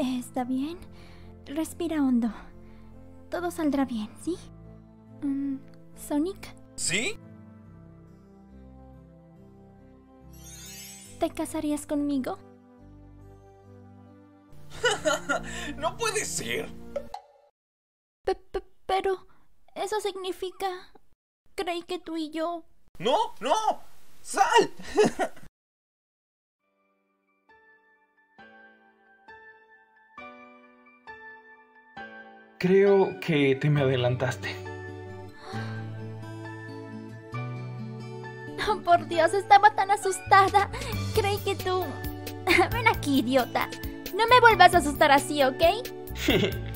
Está bien. Respira hondo. Todo saldrá bien, ¿sí? ¿Sonic? ¿Sí? ¿Te casarías conmigo? ¡No puede ser! Pero eso significa... Creí que tú y yo... ¡No! ¡No! ¡Sal! Creo que te me adelantaste. Oh, por Dios, estaba tan asustada. Creí que tú... Ven aquí, idiota. No me vuelvas a asustar así, ¿ok?